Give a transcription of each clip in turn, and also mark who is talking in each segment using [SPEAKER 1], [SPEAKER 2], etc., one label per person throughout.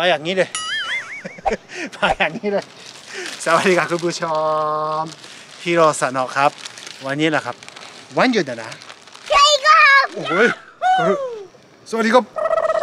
[SPEAKER 1] อย่างนี้เลยมาอย่างนี้เลยสวัสดีครับคุณผู้ชมพี่โรสนอครับวันนี้นะครับวันหยุดนะใช่ครับโอ้ยสวัสดีครับ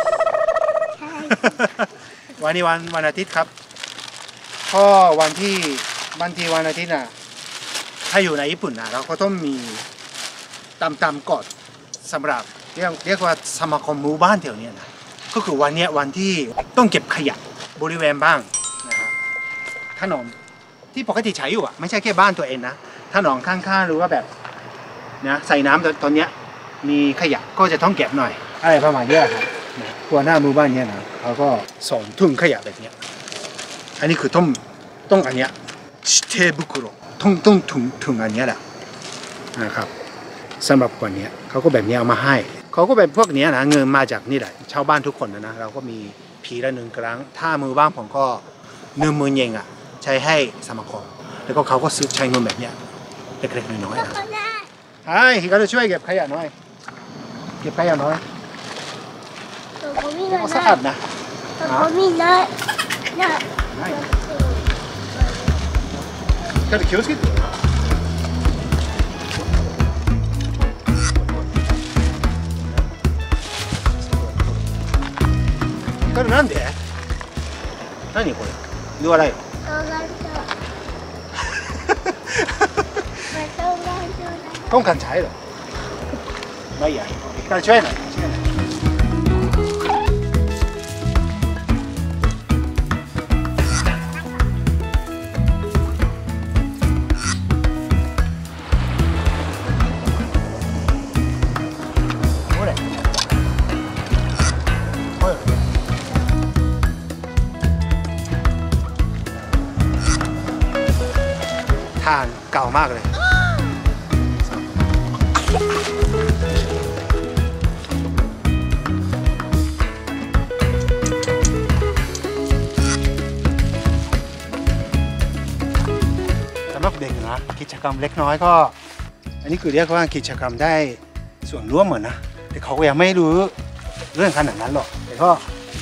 [SPEAKER 1] วันนี้วันอาทิตย์ครับก็วันอาทิตย์น่ะถ้าอยู่ในญี่ปุ่นนะเราก็ต้องมีตามกฎสำหรับเรียกว่าสมาคมหมู่บ้านแถวนี้นะก็คือวันนี้วันที่ต้องเก็บขยะบริเวณบ้างนะครับถนนที่ปกติใช้อยู่อ่ะไม่ใช่แค่บ้านตัวเองนะถนนข้างๆหรือว่าแบบนะใส่น้ำตอนเนี้ยมีขยะก็จะต้องเก็บหน่อยอะไรประมาณนี้ครับตัวหน้าหมู่บ้านเนี้ยนะเขาก็ส่งถุงขยะแบบเนี้ยอันนี้คือต้องอันเนี้ยเทบุคุโรต้องถุงอันเนี้ยแหละนะครับสำหรับวันนี้เขาก็แบบนี้เอามาให้เขาก็แบบพวกนี้นะเงินมาจากนี่แหละชาวบ้านทุกคนนะเราก็มีผีละ1 ครั้งถ้ามือบ้างผมก็10,000 เยนอ่ะใช้ให้สมาคมแล้วก็เขาก็ซื้อใช้เงินแบบเนี้ยเล็กๆน้อยๆนะใช่เขาจะช่วยเก็บขยะน้อยเก็บขยะน้อยก็สะอาดนะちょっと気をつけて。これなんで？何これ？言わないよ。ต้องการใช้เหรอไม่ใหญ่การช่วยหน่อยทานเก่ามากเลยสำหรับเด็กนะกิจกรรมเล็กน้อยก็อันนี้คือเรียกว่ากิจกรรมได้ส่วนร่วมเหมือนนะแต่เขาก็ยังไม่รู้เรื่องขนาดนั้นหรอกแต่ก็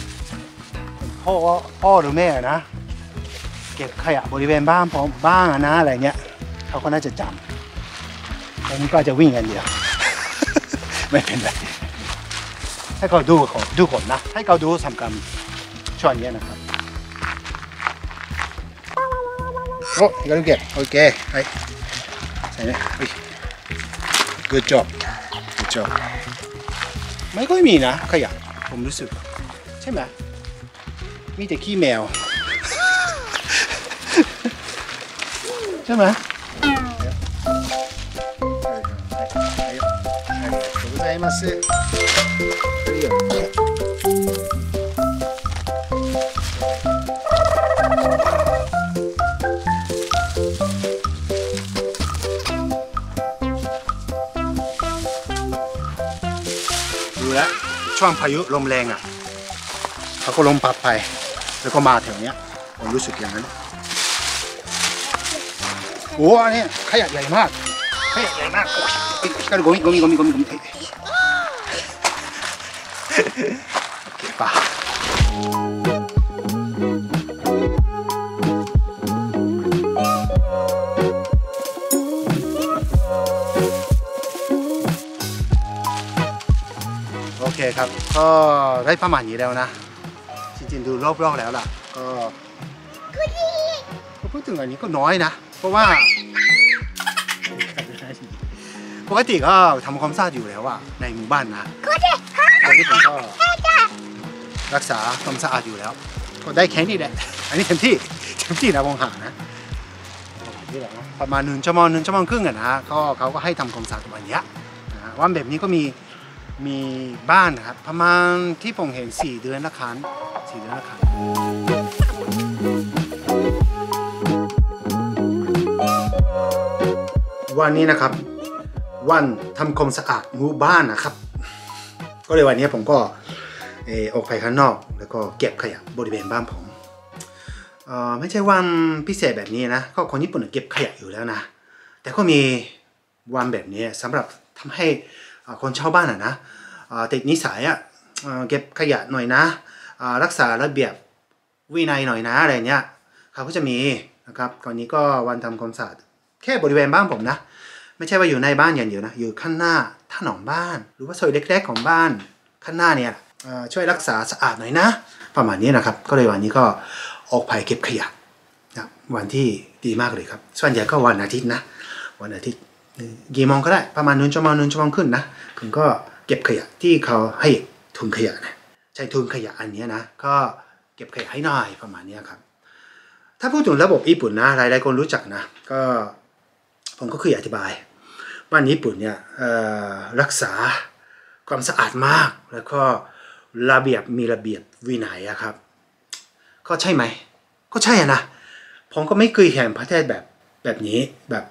[SPEAKER 1] พ่อหรือแม่นะเก็บขยะบริเวณบ้านผมบ้างนะอะไรเงี้ยเขาก็น่าจะจำอันนี้ก็จะวิ่งกันเดียว ไม่เป็นไรให้เขาดูก่อนนะให้เขาดูสำคัญช่วงนี้นะครับโอ้ยก็เก็บโอเคไปใส่เลย good job ไม่ค่อยมีนะขยะผมรู้สึกใช่ไหมมีแต่ขี้แมวใช่ไหมございます。ดูแลช่วงพายุลมแรงอ่ะเขาก็ลมพัดไปแล้วก็มาแถวเนี้ยผมรู้สึกอย่างนั้นโอ้อันนี้ขยะใหญ่มากขยะใหญ่มากกันゴミโอเคป่ะโอเคครับก็ได้ประมาณนี้แล้วนะจริงๆดูรอบๆแล้วล่ะก็พูดถึงอันนี้ก็น้อยนะเพราะว่าปกติก็ทำความสะอาดอยู่แล้วอะในหมู่บ้านนะตอนนี้ผมก็รักษาความสะอาดอยู่แล้วก็ได้แค่นี้แหละอันนี้เต็มที่นะมองหานะประมาณ1 ชั่วโมงครึ่งอะนะเขาก็ให้ทำความสะอาดวันนี้นะวันแบบนี้ก็มีบ้านนะครับประมาณที่ผมเห็น4 เดือนละครั้งวันนี้นะครับวันทำความสะอาดหมู่บ้านนะครับก็เลยวันนี้ผมก็ออกไปข้างนอกแล้วก็เก็บขยะบริเวณบ้านผมไม่ใช่วันพิเศษแบบนี้นะก็คนญี่ปุ่นเก็บขยะอยู่แล้วนะแต่ก็มีวันแบบนี้สำหรับทำให้คนชาวบ้านนะติดนิสัยเก็บขยะหน่อยนะรักษาระเบียบวินัยหน่อยนะอะไรเนี้ยเขาก็จะมีนะครับก่อนนี้ก็วันทำความสะอาดแค่บริเวณบ้านผมนะไม่ใช่ว่าอยู่ในบ้านอย่างเดียวนะอยู่ข้างหน้าถนนบ้านหรือว่าซอยเล็กๆของบ้านข้างหน้าเนี่ยช่วยรักษาสะอาดหน่อยนะประมาณนี้นะครับก็เลยวันนี้ก็ออกไปเก็บขยะนะวันที่ดีมากเลยครับส่วนใหญ่ก็วันอาทิตย์นะวันอาทิตย์กี่โมงก็ได้ประมาณ1 ชั่วโมงขึ้นนะคุณก็เก็บขยะที่เขาให้ถุงขยะนะใช้ถุงขยะอันนี้นะก็เก็บขยะให้หน่อยประมาณนี้ครับถ้าพูดถึงระบบญี่ปุ่นนะหลายๆคนรู้จักนะก็ผมก็คืออธิบายว่าญี่ปุ่นเนี่ยรักษาความสะอาดมากแล้วก็มีระเบียบวินัยครับก็ใช่ไหมก็ใช่นะผมก็ไม่เคยเห็นประเทศแบบนี้แบบ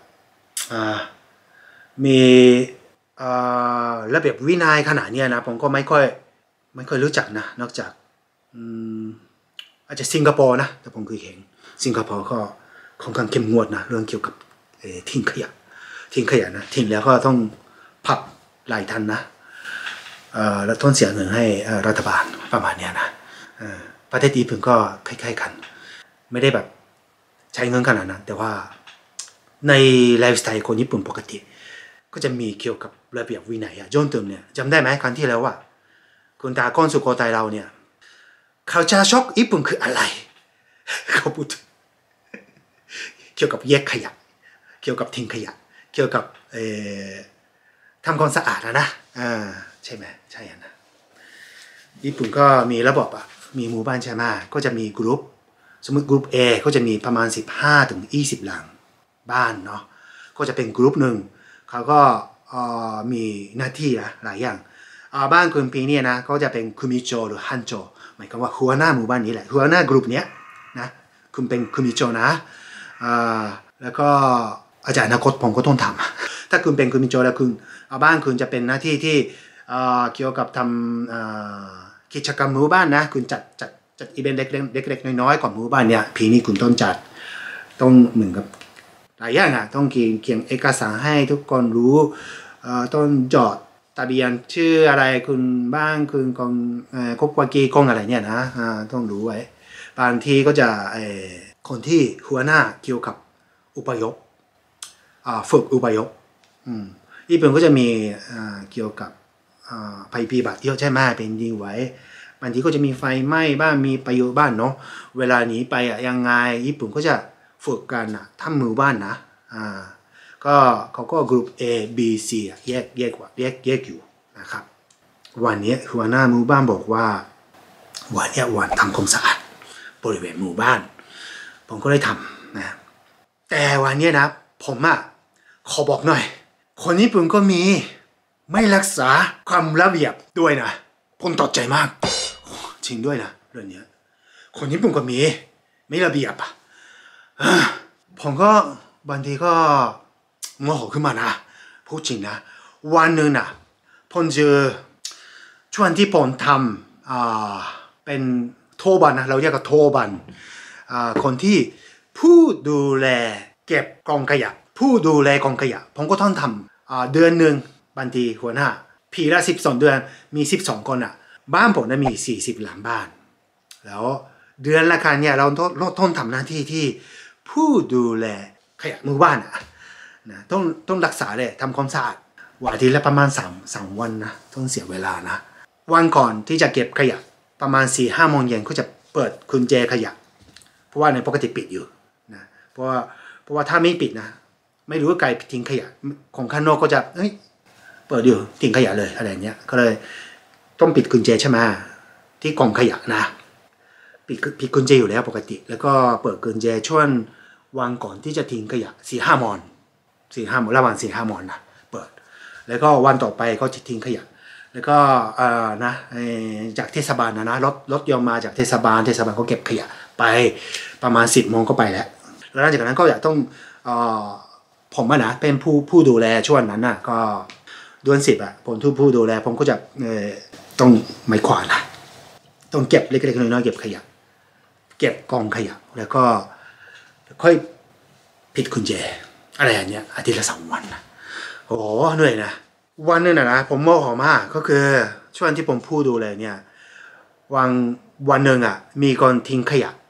[SPEAKER 1] มีระเบียบวินัยขนาดนี้นะผมก็ไม่ค่อยรู้จักนะนอกจากอาจจะสิงคโปร์นะแต่ผมเคยเห็นสิงคโปร์ก็ค่อนข้างเข้มงวดนะเรื่องเกี่ยวกับทิ้งขยะนะทิ้งแล้วก็ต้องพับหลายทันนะแล้วต้องเสียเงินให้รัฐบาลประมาณนี้นะประเทศญี่ปุ่นก็คล้ายๆกันไม่ได้แบบใช้เงินขนาดนั้นแต่ว่าในไลฟ์สไตล์คนญี่ปุ่นปกติก็จะมีเกี่ยวกับระเบียบวินัยจนถึงเนี่ยจำได้ไหมครั้งที่แล้วว่าคุณตาก้อนสุโขทัยเราเนี่ยเขาจะช็อกญี่ปุ่นคืออะไรเขาพูดเกี่ยวกับแยกขยะเกี่ยวกับทิ้งขยะเกี่ยวกับทำความสะอาดนะใช่ไหมใช่นะญี่ปุ่นก็มีระบบมีหมู่บ้านใช่ไหมก็จะมีกรุ๊ปสมมติกรุ๊ป A ก็จะมีประมาณ15 ถึง 20 หลังบ้านเนาะก็จะเป็นกรุ๊ปหนึ่งเขาก็มีหน้าที่นะหลายอย่างบ้านคุณปีเนี่ยนะก็จะเป็นคุมิโจหรือฮันโจหมายความว่าหัวหน้าหมู่บ้านนี้แหละหัวหน้ากรุ๊ปเนี้ยนะคุณเป็นคุมิโจนะแล้วก็อาจารย์อนาคตผมก็ต้องทำถ้าคุณเป็นคุมิโจแล้วคุณบ้านคุณจะเป็นหน้าที่ที่เกี่ยวกับทำกิจกรรมหมู่บ้านนะคุณจัดอีเวนต์เล็กๆน้อยๆของหมู่บ้านเนี่ยปีนี้คุณต้องจัดต้องเหมือนกับหลายอย่างต้องเขียนเอกสารให้ทุกคนรู้ต้องจดทะเบียนชื่ออะไรคุณบ้างคุณกองครอบครัวกี่กองอะไรเนี่ยนะต้องรู้ไว้บางทีก็จะคนที่หัวหน้าเกี่ยวกับอุปยพฝึกอุปยพญี่ปุ่นก็จะมีเกี่ยวกับภัยพิบัติเยอะใช่ไหมเป็นดีไว้บางทีก็จะมีไฟไหม้บ้างมีประโยชน์บ้านเนาะเวลาหนีไปยังไงญี่ปุ่นก็จะฝึกกันทำมือบ้านนะก็เขาก็กลุ่ม A B C แยกอยู่นะครับวันนี้หัวหน้าหมู่บ้านบอกว่าวันนี้วันทำความสะอาดบริเวณหมู่บ้านผมก็ได้ทำนะแต่วันนี้นะผมขอบอกหน่อยคนญี่ปุ่นก็มีไม่รักษาความระเบียบด้วยนะผมตกใจมากจริงด้วยนะเรื่องนี้คนญี่ปุ่นก็มีไม่ระเบียบผมก็บางทีก็โมโหขึ้นมานะพูดจริงนะวันหนึ่งนะผมเจอช่วงที่ผมทำเป็นโทบันนะเราเรียกว่าโทบันคนที่ผู้ดูแลเก็บกองขยะผู้ดูแลกองขยะผมก็ต้องทำเดือนหนึ่งบางทีหัวหน้าปีละ12 เดือนมี12 คนบ้านผมมี40 หลังบ้านแล้วเดือนละครั้งเนี่ยเราต้องทำหน้าที่ที่ผู้ดูแลขยะหมู่บ้านนะต้องรักษาเลยทำความสะอาดวันอาทิตย์ละประมาณ3 วันนะต้องเสียเวลานะวันก่อนที่จะเก็บขยะประมาณ4-5 โมงเย็นก็จะเปิดกุญแจขยะเพราะว่าในปกติปิดอยู่นะเพราะว่าถ้าไม่ปิดนะไม่รู้ว่าใครทิ้งขยะของข้างนอกก็จะเปิดอยู่ทิ้งขยะเลยอะไรเงี้ยก็เลยต้องปิดกุญแจใช่ไหมที่กล่องขยะนะปิดกุญแจอยู่แล้วปกติแล้วก็เปิดกุญแจช่วงวันก่อนที่จะทิ้งขยะ4-5 โมงระหว่าง4-5 โมงนะเปิดแล้วก็วันต่อไปก็จะทิ้งขยะแล้วก็นะจากเทศบาลนะรถยนต์มาจากเทศบาลก็เก็บขยะไปประมาณ10 โมงก็ไปแล้วหลังจากนั้นก็อยากต้องผมนะเป็นผู้ดูแลช่วงนั้นนะก็เดือน10ผมผู้ดูแลผมก็จะต้องไม้ขวานะต้องเก็บเล็กๆน้อยๆเก็บขยะเก็บกองขยะแล้วก็ค่อยปิดกุญแจอะไรอย่างเงี้ยอาทิตย์ละ2 วันนะโอ้โหเหนื่อยนะวันนึงนะผมโมโหมากก็คือช่วงที่ผมพูดดูเลยเนี่ยวันหนึ่งมีคนทิ้งขยะ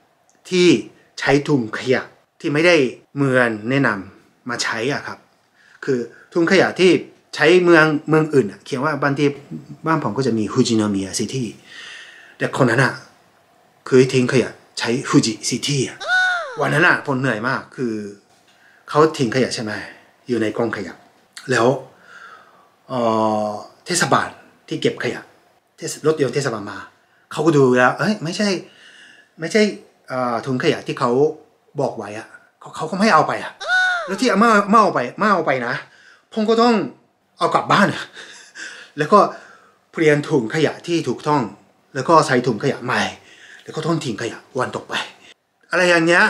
[SPEAKER 1] ที่ใช้ถุงขยะที่ไม่ได้เมืองแนะนำมาใช้อ่ะครับคือถุงขยะที่ใช้เมืองอื่นเขียนว่าบางทีบ้านผมก็จะมีฟูจิโนมิยะซิตี้แต่คนนั้นคือทิ้งขยะใช้ฟูจิซิตี้วันนั้นผมเหนื่อยมากคือเขาทิ้งขยะใช่ไหมอยู่ในกองขยะแล้วเทศบาลที่เก็บขยะรถยนต์เทศบาลมาเขาก็ดูแล้วไม่ใช่ถุงขยะที่เขาบอกไว้เขาก็ไม่เอาไปแล้วที่ไม่เอาไปนะผมก็ต้องเอากลับบ้านแล้วก็เปลี่ยนถุงขยะที่ถูกต้องแล้วก็ใส่ถุงขยะใหม่แล้วก็ต้องทิ้งขยะวันต่อไปอะไรอย่างเงี้ย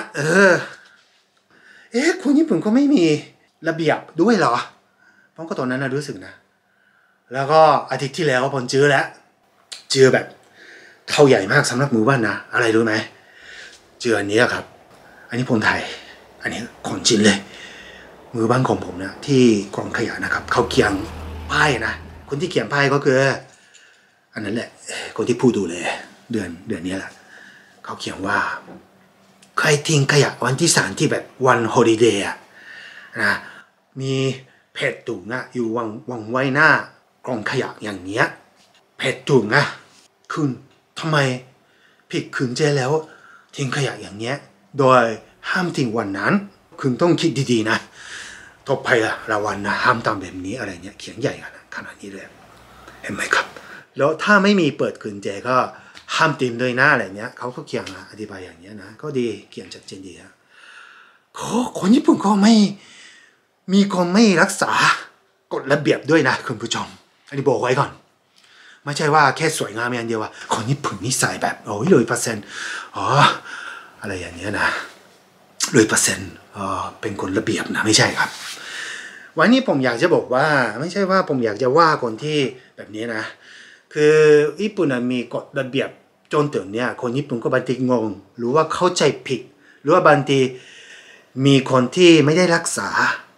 [SPEAKER 1] คนญี่ปุ่นก็ไม่มีระเบียบด้วยเหรอผมก็ตอนนั้นรู้สึกนะแล้วก็อาทิตย์ที่แล้วผมเจอแบบเท่าใหญ่มากสำหรับหมู่บ้านนะอะไรรู้ไหมเจออันนี้ครับอันนี้ผมไทยอันนี้ของจริงเลยมือบ้านของผมนะที่กองขยะนะครับเขาเขียนป้ายนะคนที่เขียนป้ายก็คืออันนั้นแหละคนที่ผู้ดูแลเดือนนี้แหละเขาเขียนว่าใครทิ้งขยะวันที่3ที่แบบวันฮอลิเดย์นะมีเพจถุงอยู่วางไว้หน้ากองขยะอย่างเนี้ยเพจถุงคุณทำไมผิดขืนใจแล้วทิ้งขยะอย่างเนี้ยโดยห้ามทิ้งวันนั้นคุณต้องคิดดีๆนะต่อไปละวันนะห้ามทำแบบนี้อะไรเนี้ยเขียนใหญ่ขนาดนี้เลยเห็นไหมครับแล้วถ้าไม่มีเปิดขืนใจก็ห้ามติมด้วยหน้าอะไรเนี้ยเขาก็เขียนอธิบายอย่างเนี้ยนะก็ดีเขียนชัดเจนดีคนญี่ปุ่นก็ไม่มีคนไม่รักษากฎระเบียบด้วยนะคุณผู้ชมอันนี้บอกไว้ก่อนไม่ใช่ว่าแค่สวยงามอย่างเดียวว่าคนญี่ปุ่นนิสัยแบบ100%อะไรอย่างเงี้ยนะ100%เป็นคนระเบียบนะไม่ใช่ครับวันนี้ผมอยากจะบอกว่าไม่ใช่ว่าผมอยากจะว่าคนที่แบบนี้นะคือญี่ปุ่นมีกฎระเบียบจนถึงเนี่ยคนญี่ปุ่นก็บางทีงงหรือว่าเข้าใจผิดหรือว่าบางทีมีคนที่ไม่ได้รักษา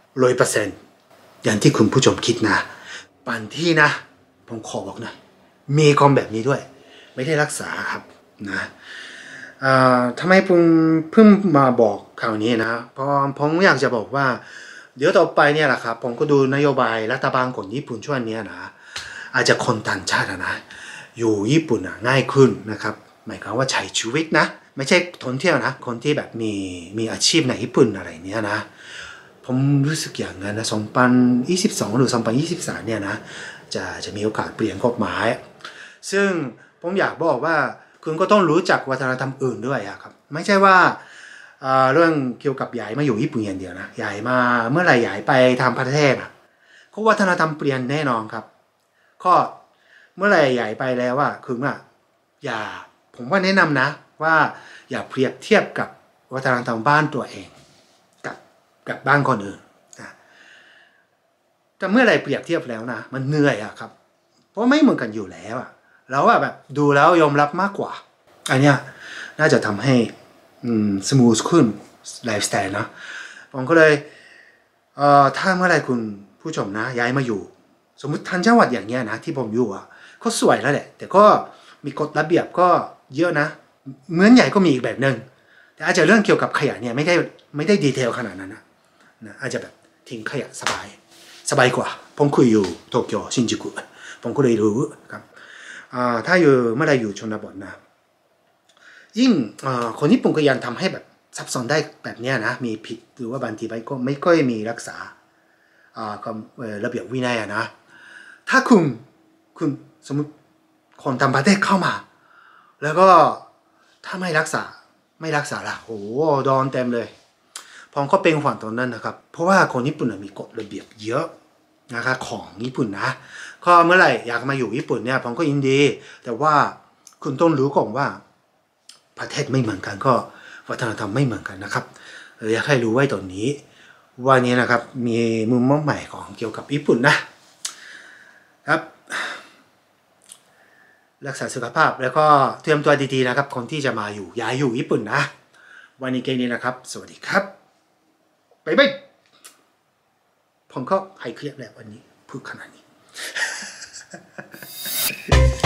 [SPEAKER 1] 100%อย่างที่คุณผู้ชมคิดนะบางที่นะผมขอบอกนะมีคนแบบนี้ด้วยไม่ได้รักษาครับนะทำไมผมเพิ่งมาบอกข่าวนี้นะเพราะผมอยากจะบอกว่าเดี๋ยวต่อไปเนี่ยแหละครับผมก็ดูนโยบายรัฐบาลของญี่ปุ่นช่วงนี้นะอาจจะคนต่างชาตินะอยู่ญี่ปุ่นง่ายขึ้นนะครับหมายความว่าใช้ชีวิตนะไม่ใช่ท่องเที่ยวนะคนที่แบบมีอาชีพในญี่ปุ่นอะไรเนี้ยนะผมรู้สึกอย่างนั้นนะ2022หรือ2023เนี่ยนะจะมีโอกาสเปลี่ยนกฎหมายซึ่งผมอยากบอกว่าคุณก็ต้องรู้จักวัฒนธรรมอื่นด้วยครับไม่ใช่ว่าเรื่องเกี่ยวกับย้ายมาอยู่ญี่ปุ่นอย่างเดียวนะย้ายมาเมื่อไหร่ย้ายไปทางประเทศก็วัฒนธรรมเปลี่ยนแน่นอนครับก็เมื่อไหร่ย้ายไปแล้วคือผมว่าแนะนำนะว่าอย่าเปรียบเทียบกับวัฒนธรรมบ้านตัวเองกับบ้านคนอื่นนะแต่เมื่อไหร่เปรียบเทียบแล้วนะมันเหนื่อยครับเพราะไม่เหมือนกันอยู่แล้วแล้วแบบดูแล้วยอมรับมากกว่าอันเนี้ยน่าจะทำให้สมูทขึ้นไลฟ์สไตล์นะผมก็เลยถ้าเมื่อไรคุณผู้ชมนะย้ายมาอยู่สมมุติทันจังหวัดอย่างเงี้ยนะที่ผมอยู่ก็สวยแล้วแหละแต่ก็มีกฎระเบียบก็เยอะนะเหมือนใหญ่ก็มีอีกแบบนึงแต่อาจจะเรื่องเกี่ยวกับขยะเนี่ยไม่ได้ดีเทลขนาดนั้นนะอาจจะแบบทิ้งขยะสบายกว่าผมคุยอยู่โตเกียวชินจูกุผมก็เลยรู้ครับถ้าอยู่เมื่อไรอยู่ชนบทนะยิ่งคนญี่ปุ่นก็ยังทำให้แบบซับซ้อนได้แบบนี้นะมีผิดหรือว่าบางทีก็ไม่ค่อยมีรักษาระเบียบวินัยนะถ้าคุณสมมติคนต่างประเทศเข้ามาแล้วก็ถ้าไม่รักษาล่ะโอ้โดนเต็มเลยผมก็เป็นห่วงตรงนั้นนะครับเพราะว่าคนญี่ปุ่นมีกฎระเบียบเยอะนะครับของญี่ปุ่นนะก็เมื่อไหร่อยากมาอยู่ญี่ปุ่นเนี่ยผมก็ยินดีแต่ว่าคุณต้องรู้ก่อนว่าประเทศไม่เหมือนกันก็วัฒนธรรมไม่เหมือนกันนะครับอยากให้รู้ไว้ตรงนี้วันนี้นะครับมีมุมมองใหม่ของเกี่ยวกับญี่ปุ่นนะครับรักษาสุขภาพแล้วก็เตรียมตัวดีๆนะครับคนที่จะมาย้ายอยู่ญี่ปุ่นนะวันนี้แค่นี้นะครับสวัสดีครับบ๊ายบายผมก็หายเครียดแล้ววันนี้พูดขนาดนี้